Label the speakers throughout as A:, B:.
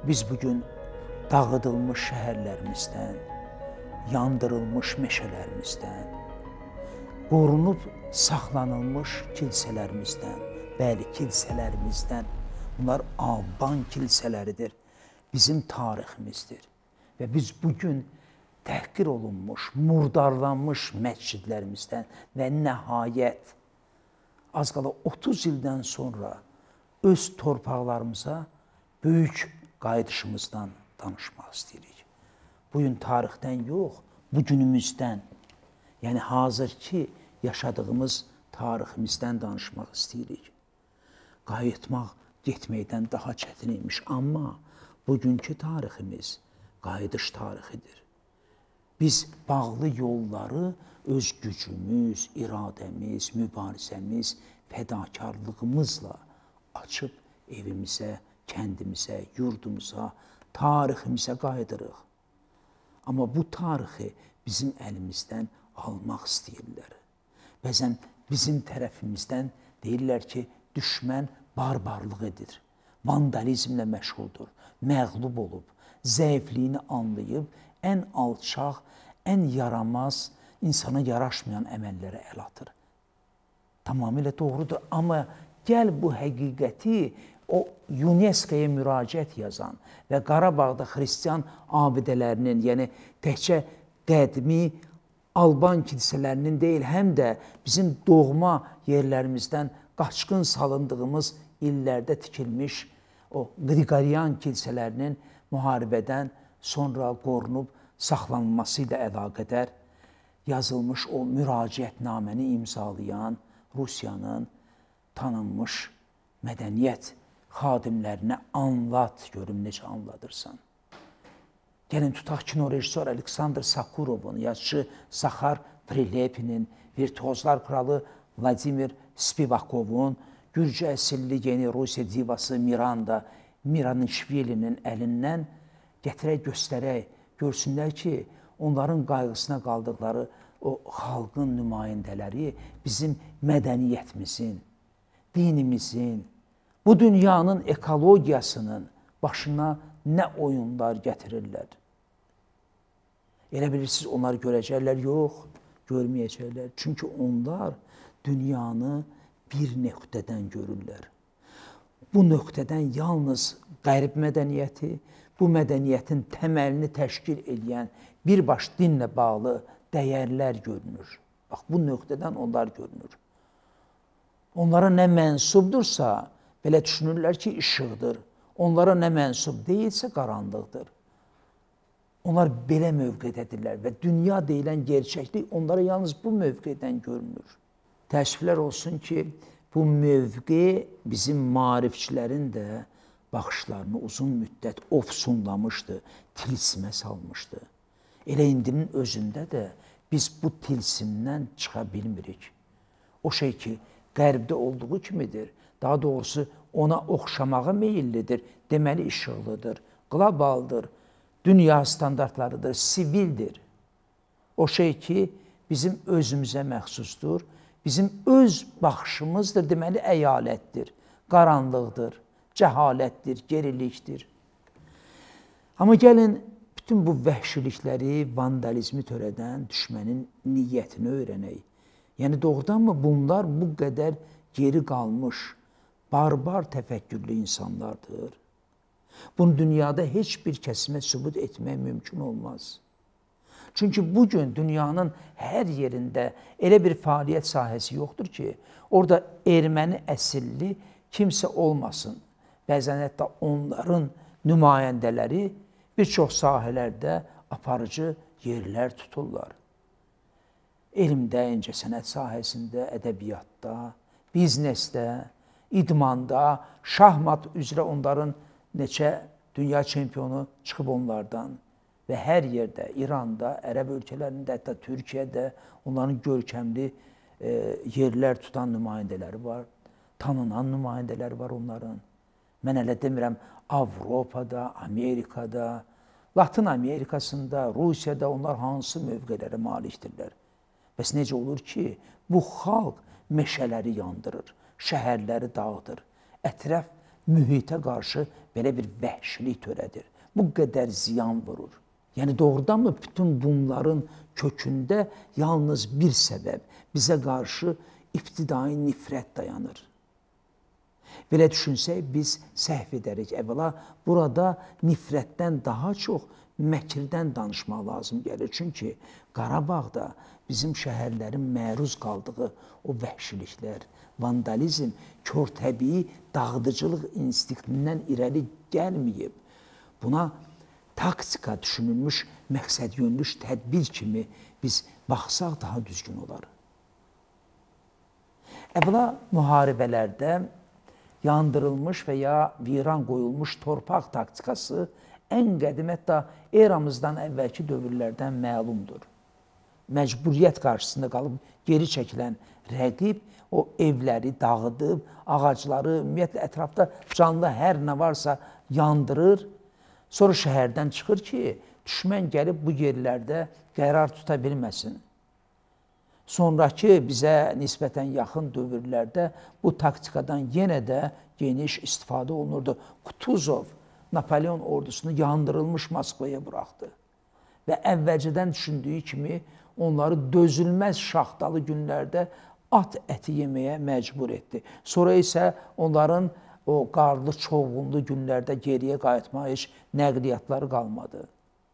A: Biz bugün dağıdılmış şəhərlərimizdən, yandırılmış meşələrimizdən, qorunub saxlanılmış kilsələrimizdən, bəli, kilsələrimizdən, bunlar Alban kilsələridir, bizim tariximizdir. Və biz bugün təhqir olunmuş, murdarlanmış məscidlərimizdən və nəhayət, az qala 30 ildən sonra öz torpaqlarımıza böyük qayıdışımızdan danışmaq istəyirik. Bugün tarixdən yox, bugünümüzdən, yəni hazırki yaşadığımız tariximizdən danışmaq istəyirik. Qayıtmaq getməkdən daha çətin imiş, amma bugünkü tariximiz qayıdış tarixidir. Biz bağlı yolları öz gücümüz, iradəmiz, mübarizəmiz, fədakarlığımızla açıb evimizə, kəndimizə, yurdumuza, tariximizə qayıdırıq. Amma bu tarixi bizim əlimizdən almaq istəyirlər. Bəzən bizim tərəfimizdən deyirlər ki, düşmən barbarlıq edir, vandalizmlə məşğuldur, məğlub olub, zəifliyini anlayıb, ən alçaq, ən yaramaz, insana yaraşmayan əməllərə əl atır. Tamamilə doğrudur, amma gəl bu həqiqəti o UNESCO-ya müraciət yazan və Qarabağda xristian abidələrinin, yəni təkcə qədimi Alban kilsələrinin deyil, həm də bizim doğma yerlərimizdən qaçqın salındığımız illərdə tikilmiş o Qriqoryan kilsələrinin müharibədən sonra qorunub saxlanılması ilə əlaqədar yazılmış o müraciətnaməni imzalayan Rusiyanın tanınmış mədəniyyət xadimlərinə anlat, görüm necə anladırsan. Gəlin, tutaq kino rejissor Aleksandr Sakurovun, yazıcı Zaxar Prilepinin, virtuozlar kralı Vladimir Spivakovun, Gürcü əsilli yeni Rusiya divası Miranda Miranishvilinin əlindən gətirək, göstərək, görsünlər ki, onların qayğısına qaldıqları o xalqın nümayəndələri bizim mədəniyyətimizin, dinimizin, bu dünyanın ekologiyasının başına nə oyunlar gətirirlər. Elə bilirsiniz, onlar görəcəklər, yox, görməyəcəklər. Çünki onlar dünyanı bir nöqtədən görürlər. Bu nöqtədən yalnız qərb mədəniyyəti, bu mədəniyyətin təməlini təşkil edən birbaş dinlə bağlı dəyərlər görünür. Bax, bu nöqtədən onlar görünür. Onlara nə mənsubdursa, belə düşünürlər ki, işıqdır. Onlara nə mənsub deyilsə, qaranlıqdır. Onlar belə mövqedədirlər və dünya deyilən gerçəklik onlara yalnız bu mövqedən görünür. Təəssüflər olsun ki, bu mövqe bizim maarifçilərin də baxışlarını uzun müddət ofsunlamışdı, tilsimə salmışdı. Elə indinin özündə də biz bu tilsimdən çıxa bilmirik. O şey ki, qərbdə olduğu kimidir, daha doğrusu ona oxşamağa meyillidir, deməli işıqlıdır, qlobaldır, dünya standartlarıdır, sivildir. O şey ki, bizim özümüzə məxsusdur, bizim öz baxışımızdır, deməli əyalətdir, qaranlıqdır, cəhalətdir, gerilikdir. Amma gəlin, bütün bu vəhşilikləri, vandalizmi törədən düşmənin niyyətini öyrənək. Yəni, doğrudanmı bunlar bu qədər geri qalmış, barbar təfəkkürlü insanlardır? Bunu dünyada heç bir kəsimə sübut etmək mümkün olmaz. Çünki bugün dünyanın hər yerində elə bir fəaliyyət sahəsi yoxdur ki, orada erməni əsilli kimsə olmasın. Bəzən hətta onların nümayəndələri bir çox sahələrdə aparıcı yerlər tuturlar. Elmdə, incəsənət sahəsində, ədəbiyyatda, biznesdə, idmanda, şahmat üzrə onların neçə dünya çempionu çıxıb onlardan və hər yerdə, İranda, ərəb ölkələrində, hətta Türkiyədə onların görkəmli yerlər tutan nümayəndələri var, tanınan nümayəndələri var onların. Mən hələ demirəm, Avropada, Amerikada, Latın Amerikasında, Rusiyada onlar hansı mövqelərə malikdirlər? Bəs necə olur ki, bu xalq meşələri yandırır, şəhərləri dağıdır, ətraf mühitə qarşı belə bir vəhşilik törədir. Bu qədər ziyan vurur. Yəni doğrudanmı bütün bunların kökündə yalnız bir səbəb, bizə qarşı ibtidai nifrət dayanır. Belə düşünsək, biz səhv edərik. Əvvəla burada nifrətdən daha çox məkirdən danışmaq lazım gəlir. Çünki Qarabağda bizim şəhərlərin məruz qaldığı o vəhşiliklər, vandalizm, körtəbii dağıdıcılıq instinktindən irəli gəlməyib. Buna taktika düşünülmüş, məqsədyönlü tədbir kimi biz baxsaq daha düzgün olar. Əvvəla müharibələrdə yandırılmış və ya viran qoyulmuş torpaq taktikası ən qədim, hətta eramızdan əvvəlki dövrlərdən məlumdur. Məcburiyyət qarşısında qalıb geri çəkilən rəqib o evləri dağıdıb, ağacları, ümumiyyətlə ətrafda canlı hər nə varsa yandırır. Sonra şəhərdən çıxır ki, düşmən gəlib bu yerlərdə qərar tuta bilməsin. Sonrakı bizə nisbətən yaxın dövrlərdə bu taktikadan yenə də geniş istifadə olunurdu. Kutuzov Napoleon ordusunu yandırılmış Moskvaya buraxdı və əvvəlcədən düşündüyü kimi onları dözülməz şaxtalı günlərdə at əti yeməyə məcbur etdi. Sonra isə onların o qarlı, çovğunlu günlərdə geriyə qayıtmağa heç nəqliyyatları qalmadı.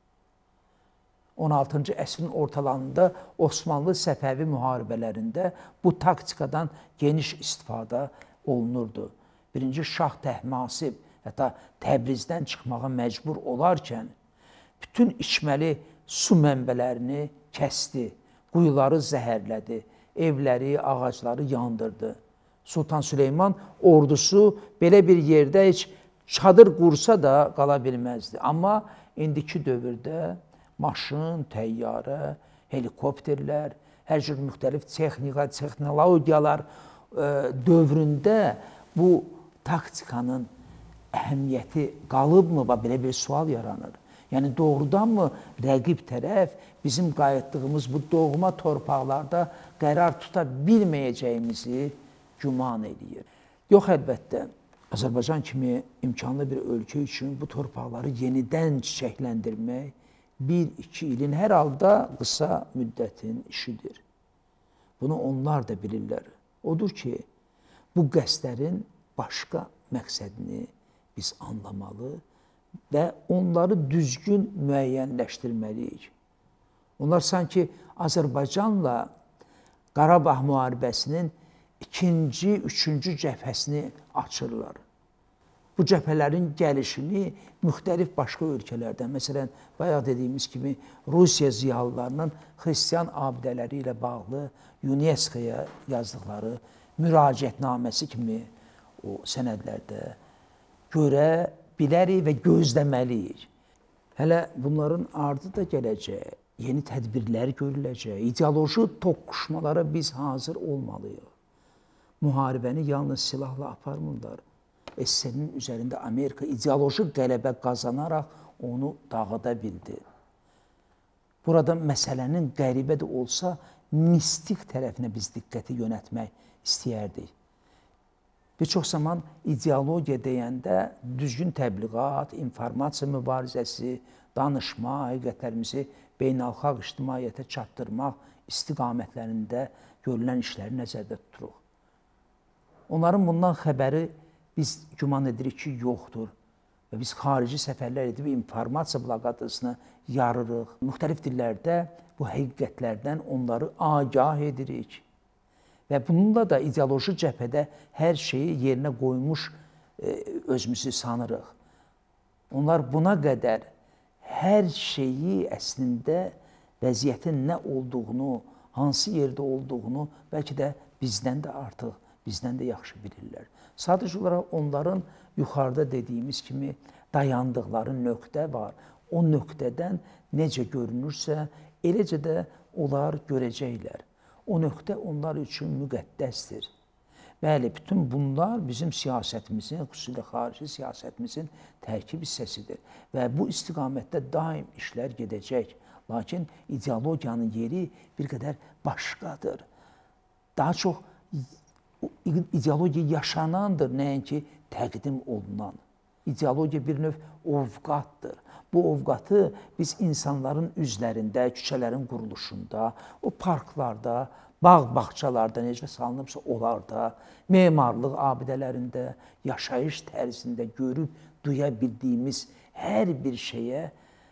A: 16-cı əsrin ortalarında Osmanlı Səfəvi müharibələrində bu taktikadan geniş istifadə olunurdu. Birinci Şah Təhmasib, hətta Təbrizdən çıxmağa məcbur olarkən bütün içməli su mənbələrini kəsdi, quyuları zəhərlədi, evləri, ağacları yandırdı. Sultan Süleyman ordusu belə bir yerdə heç çadır qursa da qala bilməzdi. Amma indiki dövrdə maşın, təyyarə, helikopterlər, hər cür müxtəlif texnika, texnologiyalar dövründə bu taktikanın əhəmiyyəti qalıbmı? Belə bir sual yaranır. Yəni doğrudanmı rəqib tərəf bizim qayıtdığımız bu doğma torpaqlarda qərar tuta bilməyəcəyimizi güman edir? Yox, əlbəttə. Azərbaycan kimi imkanlı bir ölkə üçün bu torpaqları yenidən çiçəkləndirmək 1-2 ilin hər halda qısa müddətin işidir. Bunu onlar da bilirlər. Odur ki, bu qəsdlərin başqa məqsədini biz anlamalı və onları düzgün müəyyənləşdirməliyik. Onlar sanki Azərbaycanla Qarabağ müharibəsinin ikinci, üçüncü cəbhəsini açırlar. Bu cəbhələrin gəlişini müxtəlif başqa ölkələrdən, məsələn, bayaq dediyimiz kimi Rusiya ziyalılarının xristian abidələri ilə bağlı UNESCO-ya yazdıqları müraciətnaməsi kimi o sənədlərdə görə bilərik və gözləməliyik. Hələ bunların ardı da gələcək, yeni tədbirlər görüləcək, ideoloji toqquşmalara biz hazır olmalıyıq. Müharibəni yalnız silahla aparmırlar. SSR-nin üzərində Amerika ideoloji qələbə qazanaraq onu dağıda bildi. Burada məsələnin qəribə də olsa, mistik tərəfinə biz diqqəti yönətmək istəyərdik. Bir çox zaman ideologiya deyəndə düzgün təbliğat, informasiya mübarizəsi, danışma, həqiqətlərimizi beynəlxalq ictimaiyyətə çatdırmaq istiqamətlərində görülən işləri nəzərdə tuturuq. Onların bundan xəbəri biz güman edirik ki, yoxdur və biz xarici səfərlər edib informasiya blokadasına yarırıq. Müxtəlif dillərdə bu həqiqətlərdən onları agah edirik və bununla da ideoloji cəbhədə hər şeyi yerinə qoymuş özümüzü sanırıq. Onlar buna qədər hər şeyi əslində vəziyyətin nə olduğunu, hansı yerdə olduğunu bəlkə də bizdən də artıq, bizdən də yaxşı bilirlər. Sadəcə olaraq onların yuxarıda dediyimiz kimi dayandıqları nöqtə var. O nöqtədən necə görünürsə, eləcə də onlar görəcəklər. O nöqtə onlar üçün müqəddəsdir. Bəli, bütün bunlar bizim siyasətimizin, xüsusilə xarici siyasətimizin tərkib hissəsidir. Və bu istiqamətdə daim işlər gedəcək. Lakin ideologiyanın yeri bir qədər başqadır. Daha çox ideologiya yaşanandır, nəinki təqdim olunan. İdeologiya bir növ ovqatdır. Bu ovqatı biz insanların üzlərində, küçələrin quruluşunda, o parklarda, bağ-bağçalarda necə salınıbsa onlarda, memarlıq abidələrində, yaşayış tərzində görüb, duya bildiyimiz hər bir şeyə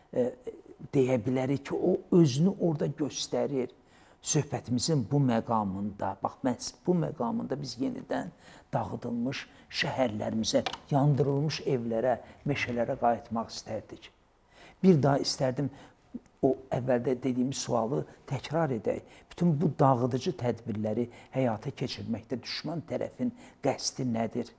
A: deyə bilərik ki, o özünü orada göstərir. Söhbətimizin bu məqamında, bax, məhz bu məqamında biz yenidən dağıdılmış şəhərlərimizə, yandırılmış evlərə, meşələrə qayıtmaq istərdik. Bir daha istərdim o əvvəldə dediyimiz sualı təkrar edək. Bütün bu dağıdıcı tədbirləri həyata keçirməkdə düşman tərəfin qəsdi nədir?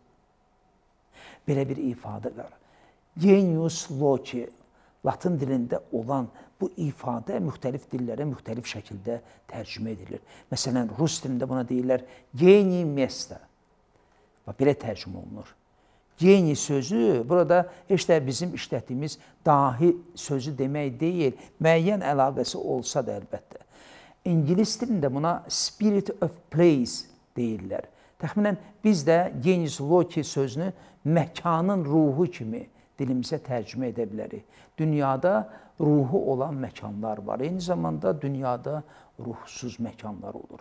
A: Belə bir ifadə var. Genius loci, Latın dilində olan bu ifadə müxtəlif dillərə müxtəlif şəkildə tərcümə edilir. Məsələn, Rus dilində buna deyirlər geni mesta. Belə tərcümə olunur. Geni sözü burada heç də bizim işlətdiyimiz dahi sözü demək deyil, müəyyən əlaqəsi olsa da əlbəttə. İngilis dilində buna spirit of place deyirlər. Təxminən biz də genius loci sözünü məkanın ruhu kimi dilimizə tərcümə edə bilərik. Dünyada ruhu olan məkanlar var. Eyni zamanda dünyada ruhsuz məkanlar olur.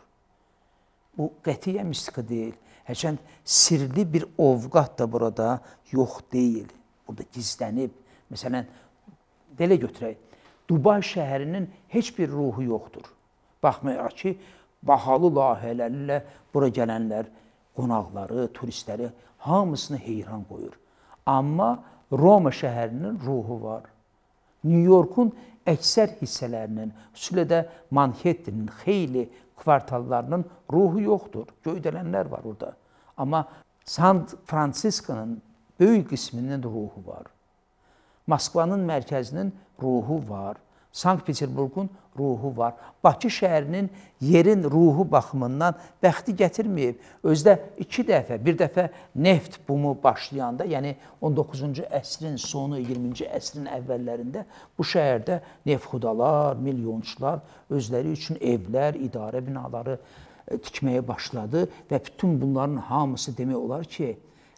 A: Bu qətiyyən mistika deyil. Hərçənd sirli bir ovqat da burada yox deyil. Burada gizlənib. Məsələn, belə götürək. Dubay şəhərinin heç bir ruhu yoxdur. Baxmayaraq ki, bahalı layihələrlə bura gələnlər, qonaqları, turistləri hamısını heyran qoyur. Amma Roma şəhərinin ruhu var. New Yorkun əksər hissələrinin, xüsusilə də Manhattanın xeyli kvartallarının ruhu yoxdur. Göydələnlər var orada. Amma San Francisco'nun böyük qisminin ruhu var. Moskvanın mərkəzinin ruhu var. Sankt-Peterburqun ruhu var. Bakı şəhərinin yerin ruhu baxımından bəxti gətirməyib. Özdə bir dəfə neft bumu başlayanda, yəni 19-cu əsrin sonu, 20-ci əsrin əvvəllərində bu şəhərdə neftxudalar, milyonçular özləri üçün evlər, idarə binaları tikməyə başladı və bütün bunların hamısı demək olar ki,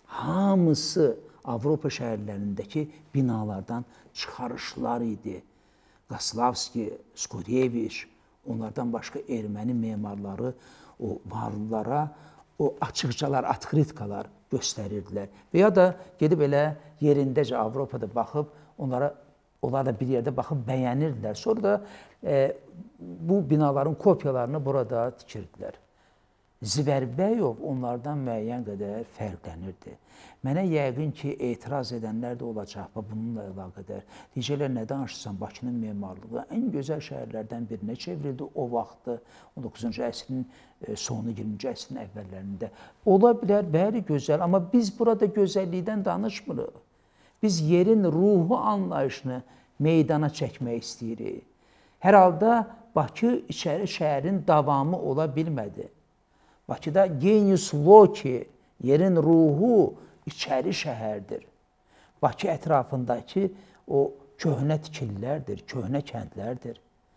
A: hamısı Avropa şəhərlərindəki binalardan çıxarışlar idi. Qaslavski, Skuryeviç, onlardan başqa erməni memarları o varlılara o açıqcalar, atkritkalar göstərirdilər. Və ya da gedib elə yerindəcə Avropada baxıb, onlar da bir yerdə baxıb bəyənirdilər. Sonra da bu binaların kopyalarını burada tikirdilər. Zivərbəyov onlardan müəyyən qədər fərqlənirdi. Mənə yəqin ki, etiraz edənlər də olacaq bununla əlaqədar. Deyəcəklər, nə danışırsan, Bakının memarlığı ən gözəl şəhərlərdən birinə çevrildi o vaxtı, 19-cu əsrin sonu, 20-ci əsrin əvvəllərində. Ola bilər, bəli, gözəl, amma biz burada gözəllikdən danışmırıq. Biz yerin ruhu anlayışını meydana çəkmək istəyirik. Hər halda Bakı içəri şəhərin davamı ola bilmədi. Bakıda genius loci, yerin ruhu içəri şəhərdir. Bakı ətrafındakı o köhnə tikililərdir, köhnə kəndlərdir.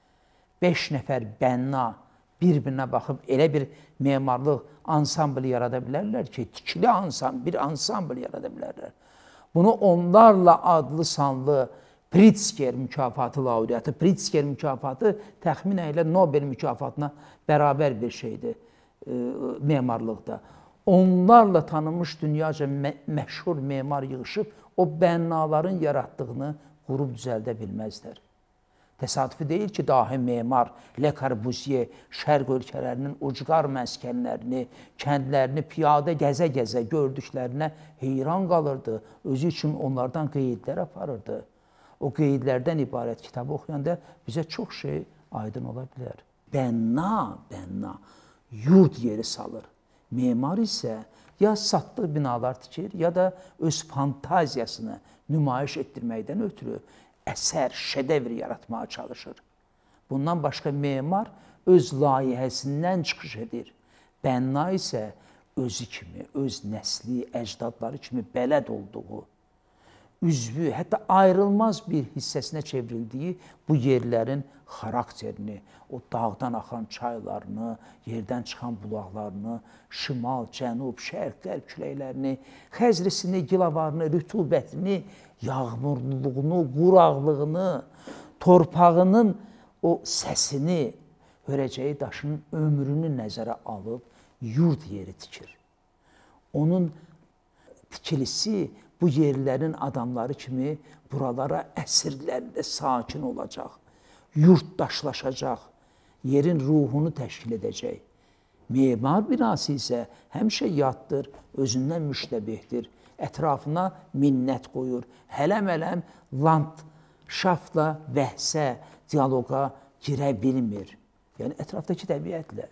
A: 5 nəfər bənna bir-birinə baxıb elə bir memarlıq ansambl yarada bilərlər ki, tikili bir ansambl yarada bilərlər. Bunu onlarla adlı sanlı Pritzker mükafatı laureatı, Pritzker mükafatı təxminən elə Nobel mükafatına bərabər bir şeydir memarlıqda. Onlarla tanınmış dünyaca məşhur memar yığışıb o bənnaların yaratdığını qurub düzəldə bilməzlər. Təsadüfi deyil ki, dahi memar Le Corbusier şərq ölkələrinin ucqar məskənlərini, kəndlərini piyada gəzə-gəzə gördüklərinə heyran qalırdı. Özü üçün onlardan qeydlər aparırdı. O qeydlərdən ibarət kitabı oxuyanda bizə çox şey aydın ola bilər. Bənna yurd yeri salır. Memar isə ya satdığı binalar tikir, ya da öz fantaziyasını nümayiş etdirməkdən ötürü əsər, şedevr yaratmağa çalışır. Bundan başqa memar öz layihəsindən çıxış edir. Bənna isə özü kimi, öz nəsli, əcdadları kimi bələd olduğu, üzvü, hətta ayrılmaz bir hissəsinə çevrildiyi bu yerlərin xarakterini, o dağdan axan çaylarını, yerdən çıxan bulaqlarını, şimal, cənub, şərq, qərb küləklərini, xəzrisini, gilavarını, rütubətini, yağmurluluğunu, quraqlığını, torpağının o səsini, hörəcəyi daşının ömrünü nəzərə alıb yurd yeri tikir. Onun tikilisi bu yerlərin adamları kimi buralara əsrlərlə sakin olacaq, yurtdaşlaşacaq, yerin ruhunu təşkil edəcək. Memar binası isə həmişə yaddır, özündən müştəbihdir, ətrafına minnət qoyur, hələm-hələm landşaftla bəhsə, diyaloqa girə bilmir. Yəni, ətrafdakı təbiətlə.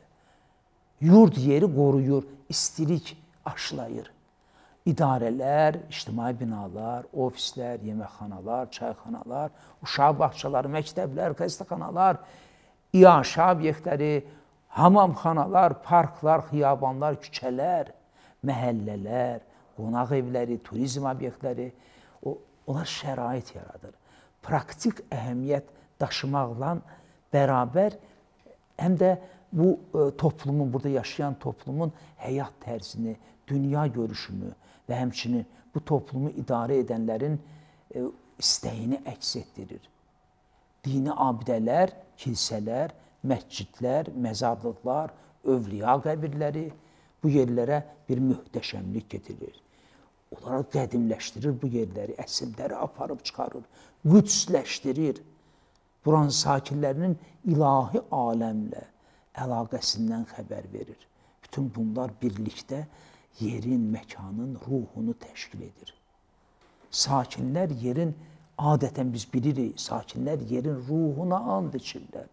A: Yurd yeri qoruyur, istilik aşılayır. İdarələr, ictimai binalar, ofislər, yeməkxanalar, çayxanalar, uşaq bağçaları, məktəblər, xəstəxanalar, iaşə obyektləri, hamamxanalar, parklar, xiyabanlar, küçələr, məhəllələr, qonaq evləri, turizm obyektləri, onlar şərait yaradır. Praktik əhəmiyyət daşımaqla bərabər həm də bu toplumun, burada yaşayan toplumun həyat tərzini, dünya görüşünü və həmçinin bu toplumu idarə edənlərin istəyini əks etdirir. Dini abidələr, kilsələr, məscidlər, məzarlıqlar, övliya qəbirləri bu yerlərə bir möhtəşəmlik getirir. Onlara qədimləşdirir bu yerləri, əsrləri aparıb çıxarır, qüdsləşdirir. Buranın sakinlərinin ilahi aləmlə əlaqəsindən xəbər verir. Bütün bunlar birlikdə yerin, məkanın ruhunu təşkil edir. Sakinlər yerin, adətən biz bilirik, sakinlər yerin ruhuna and içirlər.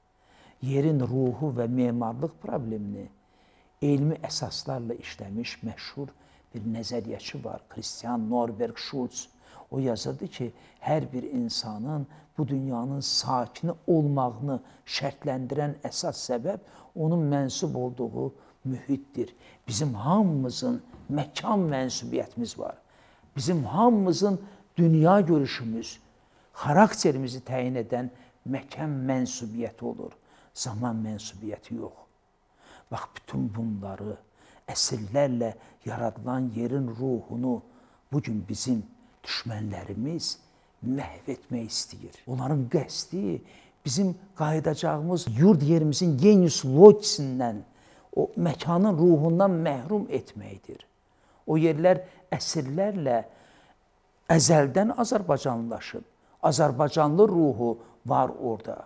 A: Yerin ruhu və memarlıq problemini elmi əsaslarla işləmiş məşhur bir nəzəriyyəçi var, Christian Norberg Schulz. O yazırdı ki, hər bir insanın bu dünyanın sakini olmağını şərtləndirən əsas səbəb onun mənsub olduğu mühitdir. Bizim hamımızın məkan mənsubiyyətimiz var. Bizim hamımızın dünya görüşümüz, xarakterimizi təyin edən məkan mənsubiyyəti olur. Zaman mənsubiyyəti yox. Bax, bütün bunları əsrlərlə yaradılan yerin ruhunu bugün bizim düşmənlərimiz məhv etmək istəyir. Onların qəsdi bizim qayıdacağımız yurd yerimizin genius logisindən, o məkanın ruhundan məhrum etməkdir. O yerlər əsrlərlə əzəldən Azərbaycanlılaşıb. Azərbaycanlı ruhu var orada.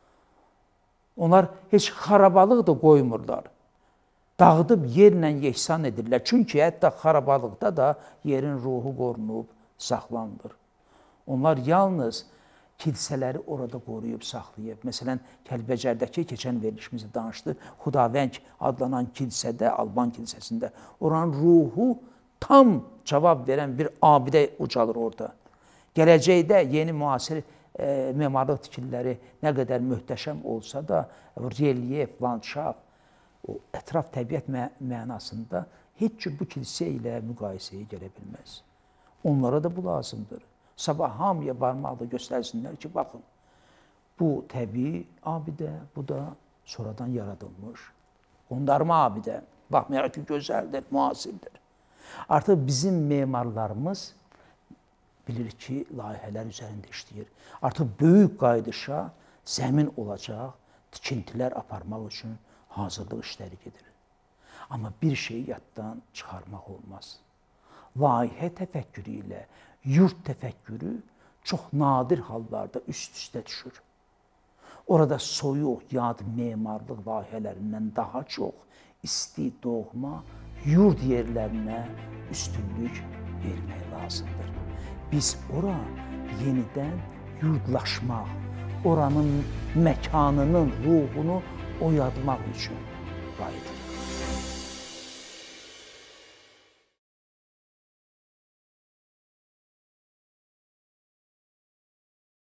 A: Onlar heç xarabalıq da qoymurlar. Dağıdıb yerlə yeksan edirlər. Çünki hətta xarabalıqda da yerin ruhu qorunub, saxlanılır. Onlar yalnız kilsələri orada qoruyub, saxlayıb. Məsələn, Kəlbəcərdəki keçən verilişimizdə danışdı, Xudavəng adlanan kilsədə, Alban kilsəsində oranın ruhu tam cavab verən bir abidə ucalır orada. Gələcəkdə yeni müasir memarlıq tikililəri nə qədər möhtəşəm olsa da, relyef, landşaft, o ətraf təbiət mənasında heç cür bu kilsə ilə müqayisəyə gələ bilməz. Onlara da bu lazımdır. Sabah hamıya barmaqla göstərsinlər ki, baxın, bu təbii abidə, bu da sonradan yaradılmış qondarma abidə. Baxmayaraq ki, gözəldir, müasirdir. Artıq bizim memarlarımız bilir ki, layihələr üzərində işləyir. Artıq böyük qayıdışa zəmin olacaq, tikintilər aparmaq üçün hazırlıq işləri gedir. Amma bir şeyi yaddan çıxarmaq olmaz. Layihə təfəkkürü ilə yurd təfəkkürü çox nadir hallarda üst-üstə düşür. Orada soyuq, yad memarlıq layihələrindən daha çox isti, doğma, yurd yerlərinə üstünlük vermək lazımdır. Biz ora yenidən yurdlaşmaq, oranın məkanının ruhunu oyatmaq üçün qayıdırıq.